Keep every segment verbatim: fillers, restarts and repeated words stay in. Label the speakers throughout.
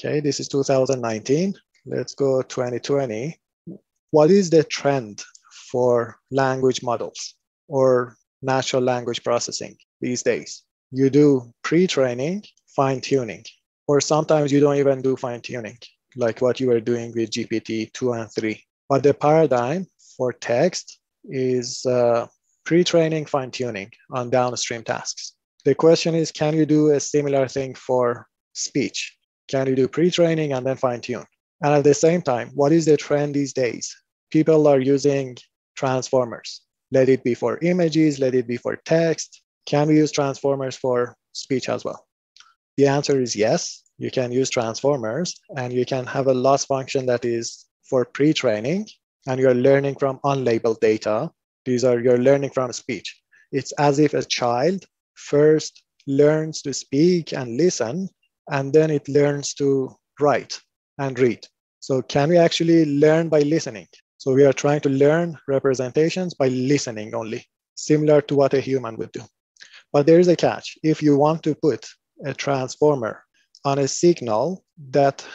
Speaker 1: Okay, this is two thousand nineteen. Let's go twenty twenty. What is the trend for language models or natural language processing these days? You do pre-training, fine-tuning, or sometimes you don't even do fine-tuning, like what you were doing with G P T two and three. But the paradigm for text is uh, pre-training, fine-tuning on downstream tasks. The question is, can you do a similar thing for speech? Can you do pre-training and then fine-tune? And at the same time, what is the trend these days? People are using transformers. Let it be for images, let it be for text. Can we use transformers for speech as well? The answer is yes. You can use transformers, and you can have a loss function that is for pre-training, and you're learning from unlabeled data. These are, you're learning from speech. It's as if a child first learns to speak and listen, and then it learns to write and read. So can we actually learn by listening? So we are trying to learn representations by listening only, similar to what a human would do. But there is a catch. If you want to put a transformer on a signal that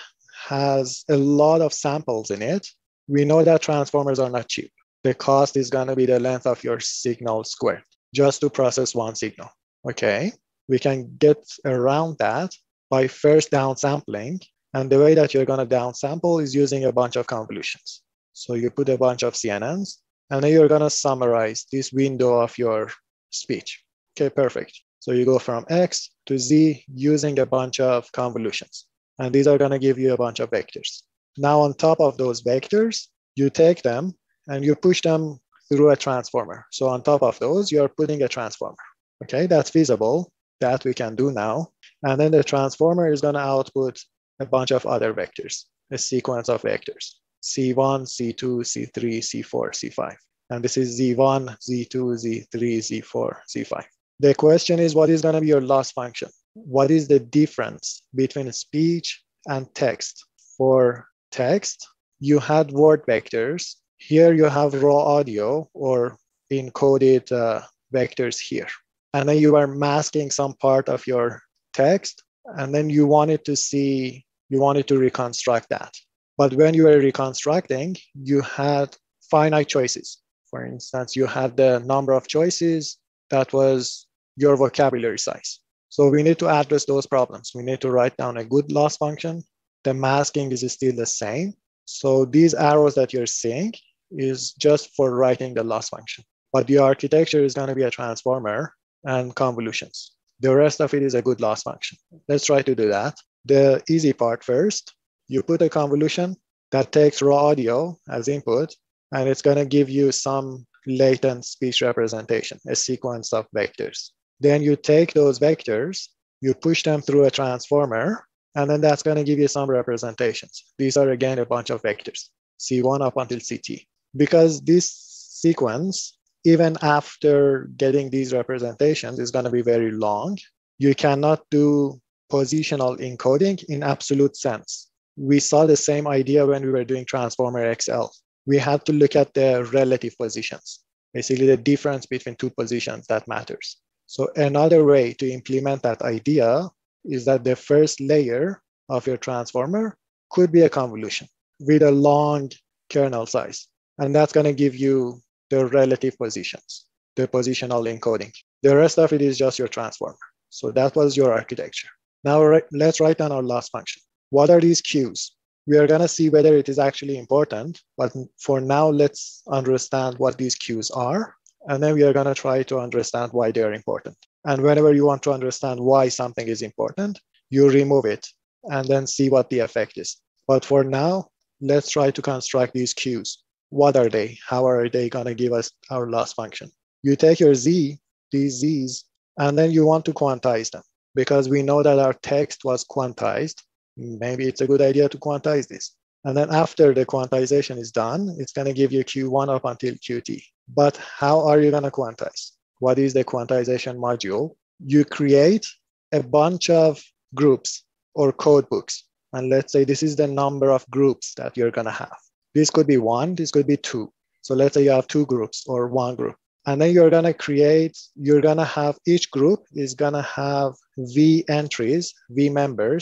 Speaker 1: has a lot of samples in it, we know that transformers are not cheap. The cost is going to be the length of your signal squared just to process one signal. Okay, we can get around that by first downsampling. And the way that you're going to downsample is using a bunch of convolutions. So you put a bunch of C N Ns, and then you're going to summarize this window of your speech. Okay, perfect. So you go from X to Z using a bunch of convolutions. And these are going to give you a bunch of vectors. Now, on top of those vectors, you take them and you push them through a transformer. So on top of those, you're putting a transformer. Okay, that's feasible. That we can do now. And then the transformer is going to output a bunch of other vectors, a sequence of vectors, C one, C two, C three, C four, C five. And this is Z one, Z two, Z three, Z four, Z five. The question is, what is going to be your loss function? What is the difference between speech and text? For text, you had word vectors. Here you have raw audio or encoded uh, vectors here. And then you are masking some part of your text, and then you wanted to see, you wanted to reconstruct that. But when you were reconstructing, you had finite choices. For instance, you had the number of choices that was your vocabulary size. So we need to address those problems. We need to write down a good loss function. The masking is still the same. So these arrows that you're seeing is just for writing the loss function. But the architecture is going to be a transformer and convolutions. The rest of it is a good loss function. Let's try to do that. The easy part first, you put a convolution that takes raw audio as input, and it's going to give you some latent speech representation, a sequence of vectors. Then you take those vectors, you push them through a transformer, and then that's going to give you some representations. These are, again, a bunch of vectors, C one up until C T. Because this sequence, even after getting these representations, is going to be very long, you cannot do positional encoding in absolute sense. We saw the same idea when we were doing Transformer X L. We had to look at the relative positions, basically the difference between two positions that matters. So another way to implement that idea is that the first layer of your transformer could be a convolution with a long kernel size. And that's going to give you the relative positions, the positional encoding. The rest of it is just your transformer. So that was your architecture. Now let's write down our loss function. What are these queues? We are going to see whether it is actually important, but for now, let's understand what these queues are. And then we are going to try to understand why they are important. And whenever you want to understand why something is important, you remove it and then see what the effect is. But for now, let's try to construct these queues. What are they? How are they going to give us our loss function? You take your Z, these Z's, and then you want to quantize them. Because we know that our text was quantized, maybe it's a good idea to quantize this. And then after the quantization is done, it's going to give you Q one up until Q T. But how are you going to quantize? What is the quantization module? You create a bunch of groups or code books. And let's say this is the number of groups that you're going to have. This could be one, this could be two. So let's say you have two groups or one group. And then you're going to create, you're going to have, each group is going to have V entries, V members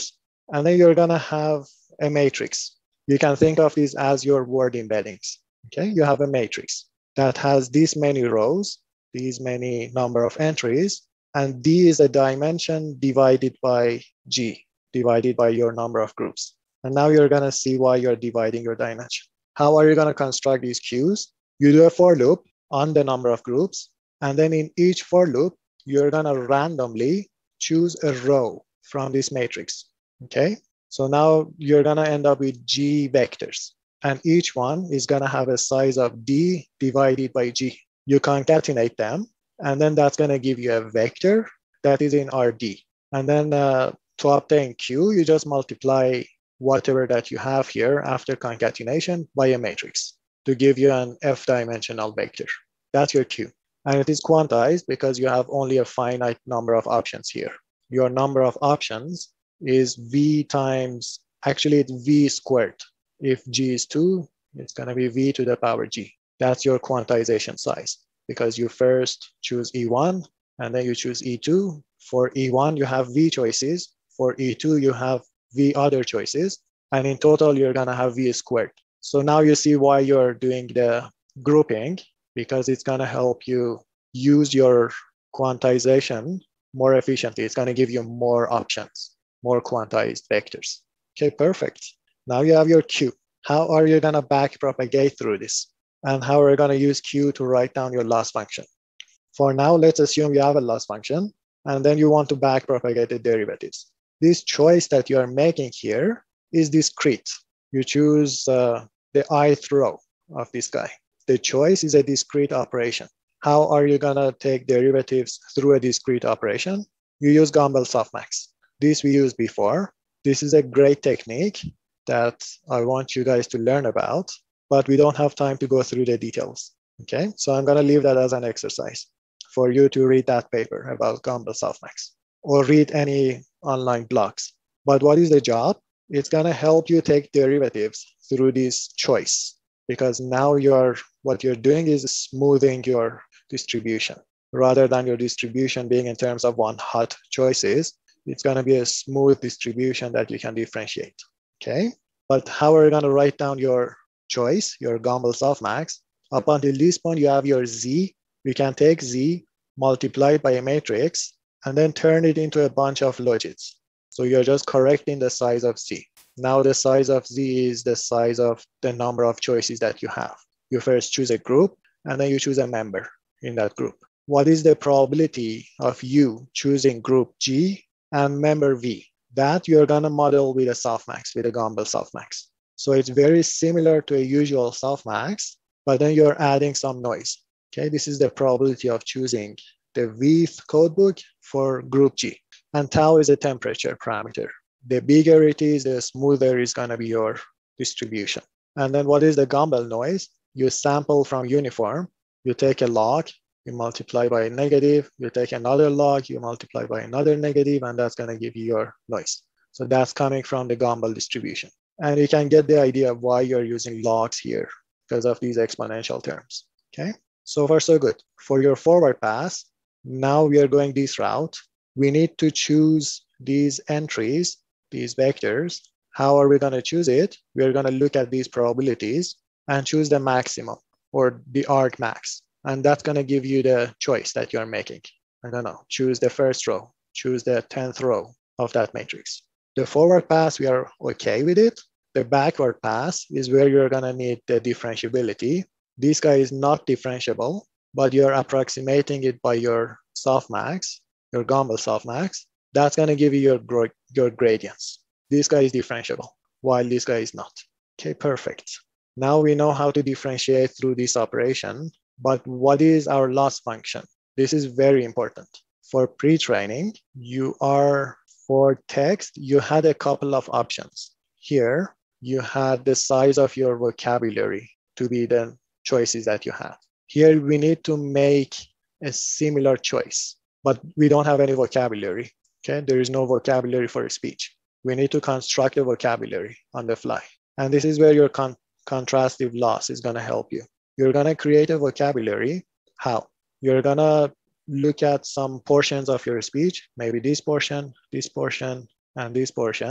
Speaker 1: And then you're gonna have a matrix. You can think of these as your word embeddings. Okay, you have a matrix that has these many rows, these many number of entries, and D is a dimension divided by G, divided by your number of groups. And now you're gonna see why you're dividing your dimension. How are you gonna construct these queues? You do a for loop on the number of groups, and then in each for loop, you're gonna randomly choose a row from this matrix, okay? So now you're gonna end up with G vectors, and each one is gonna have a size of D divided by G. You concatenate them, and then that's gonna give you a vector that is in R D. And then uh, to obtain Q, you just multiply whatever that you have here after concatenation by a matrix to give you an F-dimensional vector. That's your Q. And it is quantized because you have only a finite number of options here. Your number of options is V times, actually it's V squared. If G is two, it's gonna be V to the power G. That's your quantization size because you first choose E one and then you choose E two. For E one, you have V choices. For E two, you have V other choices. And in total, you're gonna have V squared. So now you see why you're doing the grouping, because it's gonna help you use your quantization more efficiently. It's gonna give you more options, more quantized vectors. Okay, perfect. Now you have your Q. How are you gonna back propagate through this? And how are you gonna use Q to write down your loss function? For now, let's assume you have a loss function, and then you want to back propagate the derivatives. This choice that you are making here is discrete. You choose uh, the ith row of this guy. The choice is a discrete operation. How are you gonna take derivatives through a discrete operation? You use Gumbel softmax. This we used before. This is a great technique that I want you guys to learn about, but we don't have time to go through the details. Okay, so I'm gonna leave that as an exercise for you to read that paper about Gumbel softmax or read any online blogs. But what is the job? It's gonna help you take derivatives through this choice, because now you're what you're doing is smoothing your distribution. Rather than your distribution being in terms of one hot choices, it's gonna be a smooth distribution that you can differentiate, okay? But how are you gonna write down your choice, your Gumbel softmax? Up until this point, you have your Z. You can take Z, multiply it by a matrix, and then turn it into a bunch of logits. So you're just correcting the size of Z. Now the size of Z is the size of the number of choices that you have. You first choose a group, and then you choose a member in that group. What is the probability of you choosing group G and member V? That you're gonna model with a softmax, with a Gumbel softmax. So it's very similar to a usual softmax, but then you're adding some noise. Okay, this is the probability of choosing the Vth codebook for group G. And tau is a temperature parameter. The bigger it is, the smoother is gonna be your distribution. And then what is the Gumbel noise? You sample from uniform, you take a log, you multiply by a negative, you take another log, you multiply by another negative, and that's gonna give you your noise. So that's coming from the Gumbel distribution. And you can get the idea of why you're using logs here because of these exponential terms, okay? So far, so good. For your forward pass, now we are going this route. We need to choose these entries, these vectors. How are we gonna choose it? We're gonna look at these probabilities and choose the maximum or the argmax. And that's gonna give you the choice that you're making. I don't know, choose the first row, choose the tenth row of that matrix. The forward pass, we are okay with it. The backward pass is where you're gonna need the differentiability. This guy is not differentiable, but you're approximating it by your softmax, your Gumbel softmax. That's gonna give you your, your gradients. This guy is differentiable, while this guy is not. Okay, perfect. Now we know how to differentiate through this operation, but what is our loss function? This is very important. For pre-training, you are, for text, you had a couple of options. Here, you had the size of your vocabulary to be the choices that you have. Here, we need to make a similar choice, but we don't have any vocabulary, okay? There is no vocabulary for speech. We need to construct a vocabulary on the fly. And this is where your con contrastive loss is gonna help you. You're gonna create a vocabulary. How? You're gonna look at some portions of your speech, maybe this portion, this portion, and this portion,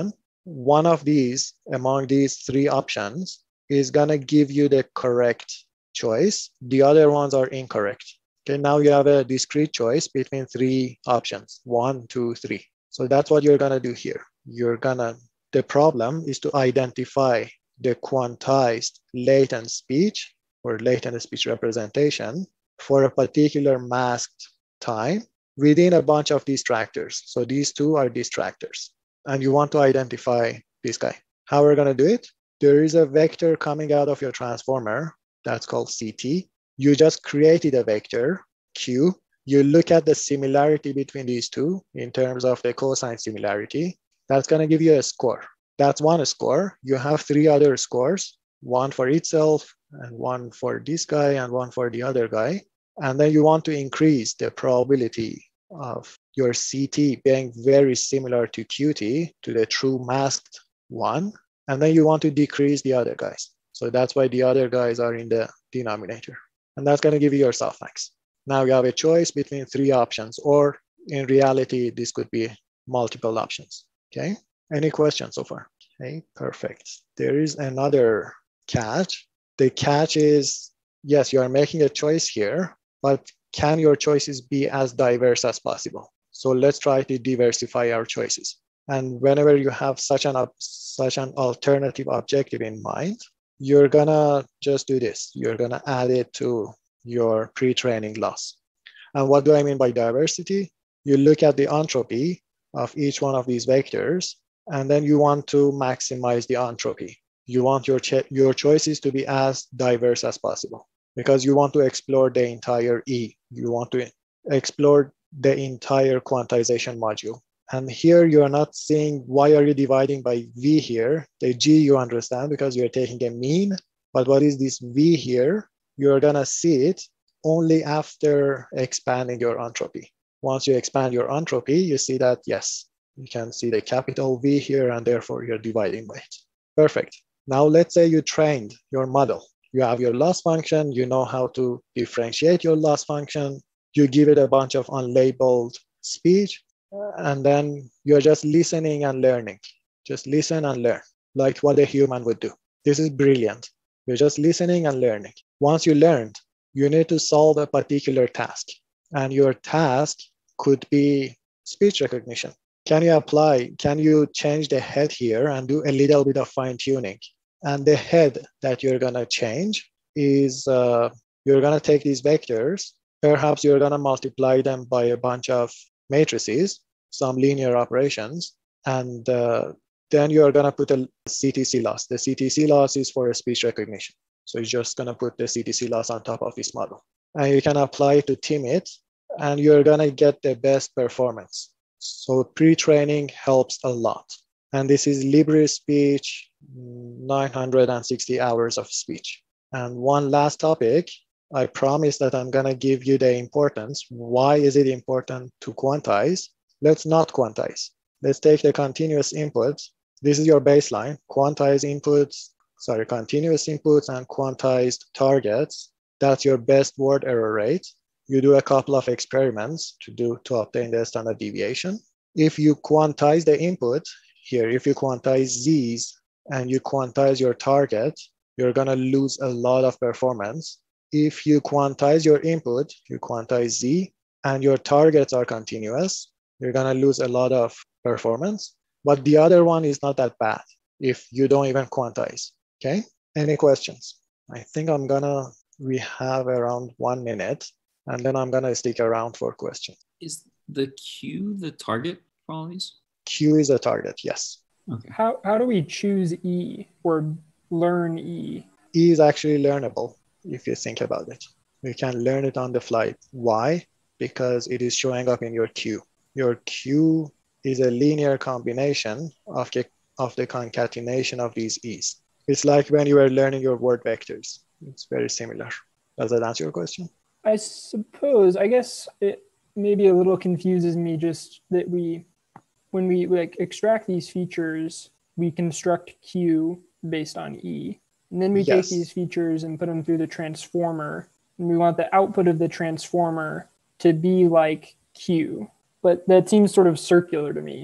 Speaker 1: one of these among these three options is going to give you the correct choice. The other ones are incorrect. Okay, now you have a discrete choice between three options, one, two, three. So that's what you're going to do here. You're going to, the problem is to identify the quantized latent speech or latent speech representation for a particular masked time within a bunch of distractors. So these two are distractors. And you want to identify this guy. How we're going to do it? There is a vector coming out of your transformer that's called C T. You just created a vector, Q. You look at the similarity between these two in terms of the cosine similarity. That's going to give you a score. That's one score. You have three other scores, one for itself, and one for this guy, and one for the other guy. And then you want to increase the probability of your C T being very similar to Q T, to the true masked one. And then you want to decrease the other guys. So that's why the other guys are in the denominator. And that's going to give you your softmax. Now you have a choice between three options, or in reality, this could be multiple options. Okay. Any questions so far? Okay, perfect. There is another catch. The catch is, yes, you are making a choice here, but can your choices be as diverse as possible? So let's try to diversify our choices. And whenever you have such an, such an alternative objective in mind, you're gonna just do this. You're gonna add it to your pre-training loss. And what do I mean by diversity? You look at the entropy of each one of these vectors, and then you want to maximize the entropy. You want your, cho- your choices to be as diverse as possible because you want to explore the entire E. You want to explore the entire quantization module. And here you're not seeing why are you dividing by V here. The G you understand because you're taking a mean, but what is this V here? You're gonna see it only after expanding your entropy. Once you expand your entropy, you see that, yes, you can see the capital V here, and therefore you're dividing by it. Perfect. Now let's say you trained your model. You have your loss function, you know how to differentiate your loss function, you give it a bunch of unlabeled speech, and then you're just listening and learning. Just listen and learn, like what a human would do. This is brilliant. You're just listening and learning. Once you learned, you need to solve a particular task. And your task could be speech recognition. Can you apply, can you change the head here and do a little bit of fine tuning? And the head that you're gonna change is, uh, you're gonna take these vectors, perhaps you're gonna multiply them by a bunch of matrices, some linear operations, and uh, then you're gonna put a C T C loss. The C T C loss is for a speech recognition. So you're just gonna put the C T C loss on top of this model. And you can apply it to Timid, and you're gonna get the best performance. So pre-training helps a lot. And this is Libre speech, nine hundred sixty hours of speech. And one last topic, I promise that I'm gonna give you the importance. Why is it important to quantize? Let's not quantize. Let's take the continuous input. This is your baseline, quantized inputs, sorry, continuous inputs and quantized targets. That's your best word error rate. You do a couple of experiments to do to obtain the standard deviation. If you quantize the input here, if you quantize Z's and you quantize your target, you're gonna lose a lot of performance. If you quantize your input, you quantize Z, and your targets are continuous, you're gonna lose a lot of performance. But the other one is not that bad if you don't even quantize, okay? Any questions? I think I'm gonna, we have around one minute, and then I'm gonna stick around for questions.
Speaker 2: Is the Q the target for all these?
Speaker 1: Q is a target, yes.
Speaker 3: Okay. How, how do we choose E or learn E?
Speaker 1: E is actually learnable if you think about it. You can learn it on the fly. Why? Because it is showing up in your Q. Your Q is a linear combination of the, of the concatenation of these E's. It's like when you were learning your word vectors. It's very similar. Does that answer your question?
Speaker 3: I suppose, I guess it maybe a little confuses me just that we, when we like extract these features, we construct Q based on E. And then we yes. take these features and put them through the transformer. And we want the output of the transformer to be like Q. But that seems sort of circular to me.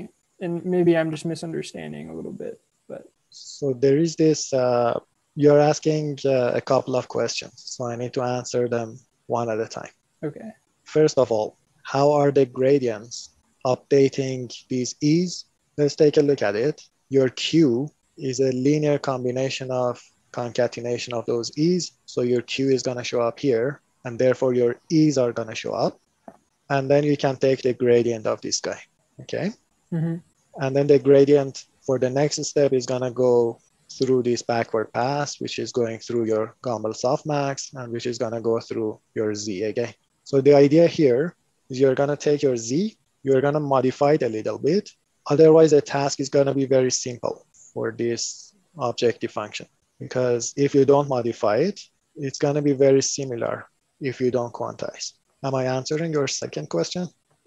Speaker 3: and maybe I'm just misunderstanding a little bit, but.
Speaker 1: So there is this, uh, you're asking uh, a couple of questions. So I need to answer them one at a time.
Speaker 3: Okay.
Speaker 1: First of all, how are the gradients updating these E's? Let's take a look at it. Your Q is a linear combination of concatenation of those E's. So your Q is going to show up here, and therefore your E's are going to show up. And then you can take the gradient of this guy, okay?
Speaker 3: Mm-hmm.
Speaker 1: And then the gradient for the next step is going to go through this backward pass, which is going through your Gumbel softmax, and which is going to go through your Z again. So the idea here is you're going to take your Z, you're going to modify it a little bit. Otherwise, the task is going to be very simple for this objective function. Because if you don't modify it, it's going to be very similar if you don't quantize. Am I answering your second question?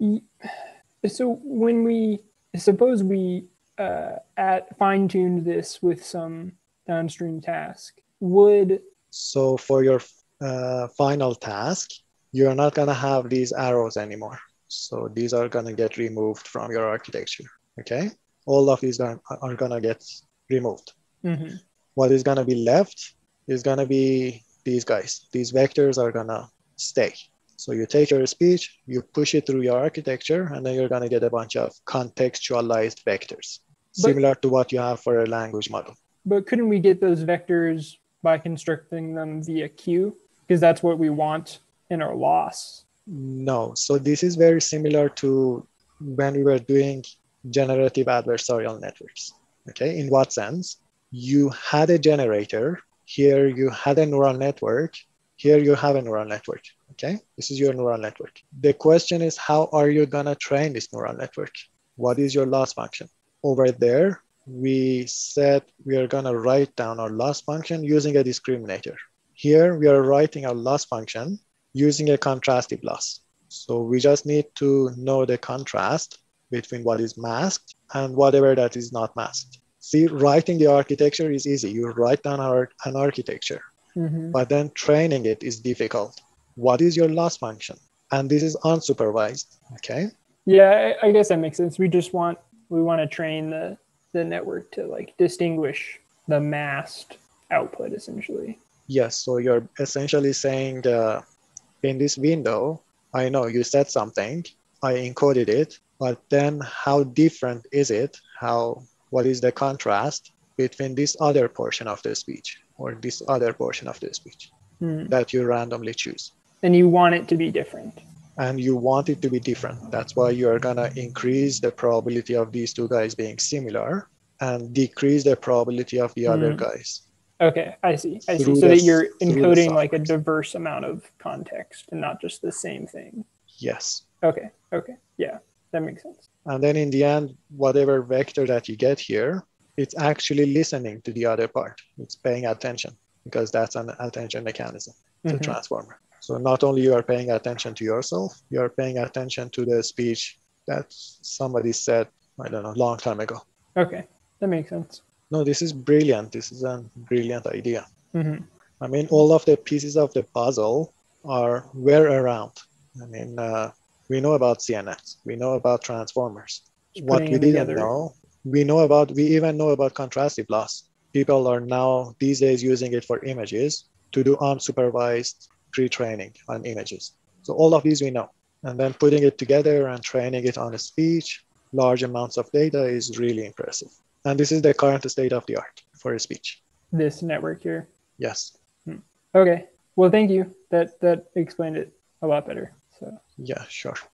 Speaker 3: So when we, suppose we uh, at fine-tuned this with some downstream task, would...
Speaker 1: So for your uh, final task, you're not going to have these arrows anymore. So these are going to get removed from your architecture, okay? All of these are, are going to get removed.
Speaker 3: Mm-hmm.
Speaker 1: What is going to be left is going to be these guys. These vectors are going to stay. So you take your speech, you push it through your architecture, and then you're going to get a bunch of contextualized vectors, but, similar to what you have for a language model.
Speaker 3: But couldn't we get those vectors by constructing them via Q? Because that's what we want in our loss.
Speaker 1: No. So this is very similar to when we were doing generative adversarial networks. Okay. In what sense? You had a generator. Here you had a neural network. Here you have a neural network. Okay. This is your neural network. The question is, how are you going to train this neural network? What is your loss function? Over there, we said we are going to write down our loss function using a discriminator. Here we are writing our loss function using a contrastive loss. So we just need to know the contrast between what is masked and whatever that is not masked. See, writing the architecture is easy. You write down our, an architecture, mm-hmm. but then training it is difficult. What is your loss function? And this is unsupervised, okay?
Speaker 3: Yeah, I, I guess that makes sense. We just want, we want to train the, the network to like distinguish the masked output essentially.
Speaker 1: Yes, so you're essentially saying uh, in this window, I know you said something, I encoded it, but then how different is it? How, what is the contrast between this other portion of the speech or this other portion of the speech hmm. that you randomly choose?
Speaker 3: And you want it to be different.
Speaker 1: And you want it to be different. That's why you're going to increase the probability of these two guys being similar and decrease the probability of the hmm. other guys.
Speaker 3: Okay, I see. I see. So that you're encoding like a diverse amount of context and not just the same thing.
Speaker 1: Yes.
Speaker 3: Okay, okay. Yeah, that makes sense.
Speaker 1: And then in the end, whatever vector that you get here, it's actually listening to the other part. It's paying attention because that's an attention mechanism, it's mm-hmm. a transformer. So not only you are paying attention to yourself, you are paying attention to the speech that somebody said, I don't know, a long time ago.
Speaker 3: Okay, that makes sense.
Speaker 1: No, this is brilliant. This is a brilliant idea.
Speaker 3: Mm-hmm.
Speaker 1: I mean, all of the pieces of the puzzle are where around. I mean, uh, we know about C N Ns. We know about transformers.
Speaker 3: Just
Speaker 1: what we didn't
Speaker 3: together.
Speaker 1: know, we know about, we even know about contrastive loss. People are now these days using it for images to do unsupervised pre-training on images. So all of these we know. And then putting it together and training it on a speech, large amounts of data is really impressive. And this is the current state of the art for a speech.
Speaker 3: This network here?
Speaker 1: Yes.
Speaker 3: Hmm. Okay. Well, thank you. That that explained it a lot better. So
Speaker 1: yeah, sure.